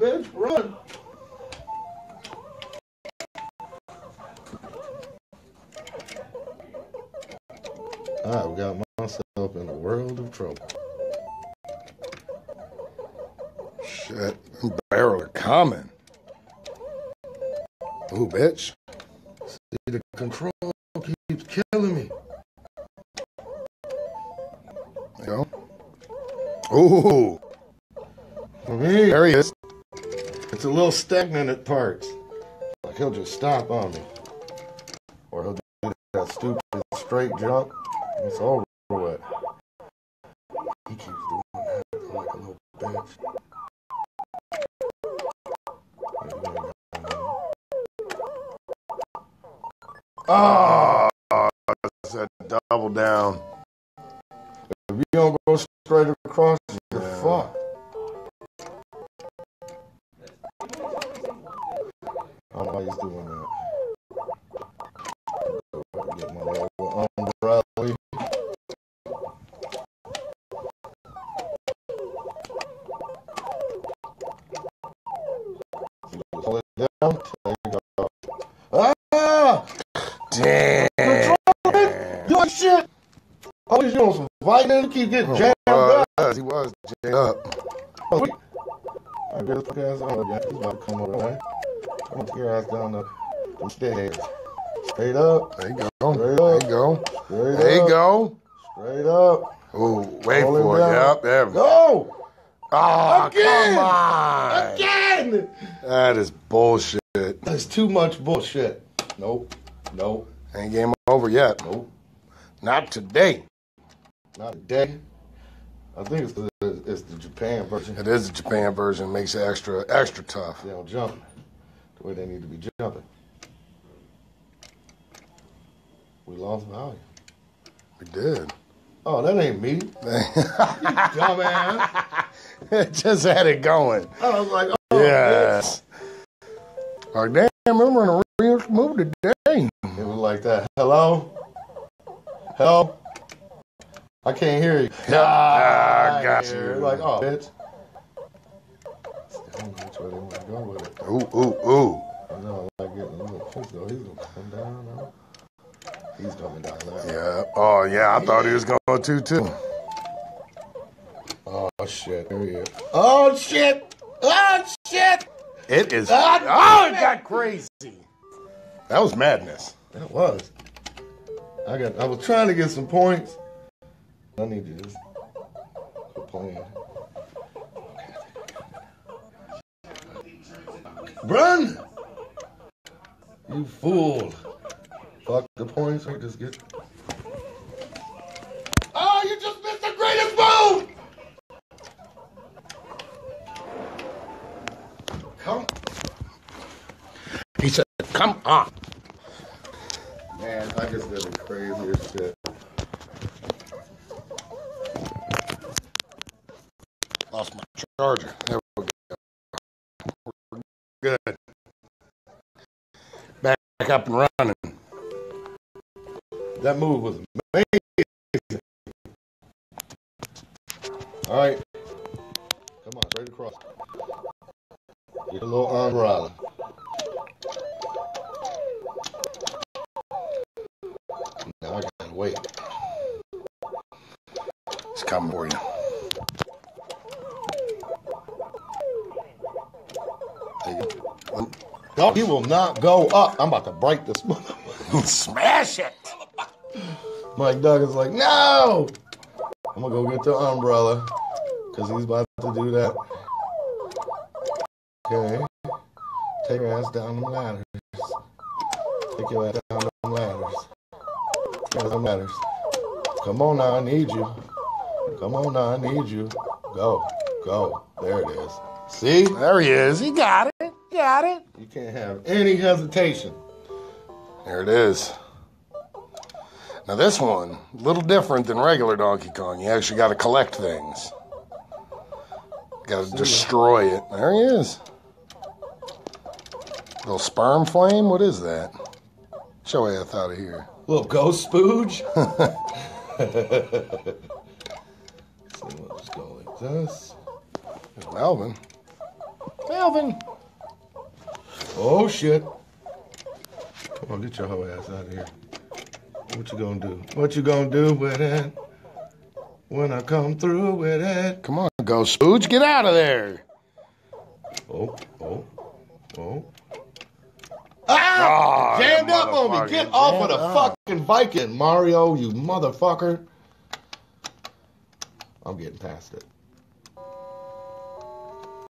bitch. Run. I've got myself in a world of trouble. Shit, them barrels are coming. Ooh, bitch. See, the control keeps killing me. There you go. Ooh. For me, There he is. it's a little stagnant at parts. Like he'll just stop on me. Or he'll do that stupid straight jump. It's over with. He keeps doing that like a little bitch. Oh, that's a double down. If you don't go straight across, you're fucked. I don't know why he's doing that. Get my little umbrella. Hold it down. Take it off. Ah! Damn. Doing shit. Oh, he's doing some fighting. He keep getting jammed up. He was jammed up. Oh, I get his ass on again. He's about to come over, right? I'm gonna take your ass down the stairs. Straight up. There you go. Straight There up. you go. Straight There you up. go. Straight up. Ooh, wait Hold for him it. down. Yep, there we go. Go! Oh, Again! come on. Again! That is bullshit. That's too much bullshit. Nope. Nope. Ain't game over yet. Nope. Not today. Not today. I think it's the Japan version. It is the Japan version. Makes it extra tough. They don't jump the way they need to be jumping. We lost value. We did. Oh, that ain't me. Dumbass. It just had it going. I was like, oh, Yes. Like, damn, remember in a real movie today. It was like that. Hello? Hello? I can't hear you. I got you. Like, oh, bitch. I don't know which way they want to go with it. Ooh. I know, I like getting a little pissed though. He's going to come down now. He's coming down now. Yeah. Oh, yeah, I thought he was going to, too. Oh, shit. There he is. Oh, shit. Oh, shit. It is. Ah, Oh, it got crazy. That was madness. That was. I was trying to get some points. I need to just quit playing. Run! You fool. Fuck the points. I just get. Oh, you just missed the greatest move! Come. He said, come on. Man, I just did the craziest shit. Lost my charger. There we go. We're good. Back up and running. That move was amazing. All right. Come on, straight across. Get a little umbrella. Now I gotta wait. It's coming for you. There you go. No, he will not go up. I'm about to break this motherfucker. Smash it. Mike Douglas like, no! I'm gonna go get the umbrella because he's about to do that. Okay. Take your ass down them ladders. Take your ass down them ladders. Down them ladders. Come on now, I need you. Come on now, I need you. Go. Go. There it is. See? There he is. He got it. Got it. You can't have any hesitation. There it is. Now this one, a little different than regular Donkey Kong. You actually got to collect things. Got to destroy it. There he is. Little sperm flame? What is that? Show ass out of here. Little ghost spooge. So we'll just go like this. There's Melvin. Melvin. Oh, shit. Come on, get your whole ass out of here. What you gonna do? What you gonna do with it? When I come through with it. Come on, go Spooge. Get out of there. Oh. Ah, Jammed that up on me. motherfucker. Get off of the Jammed up. fucking Viking, Mario, you motherfucker. I'm getting past it.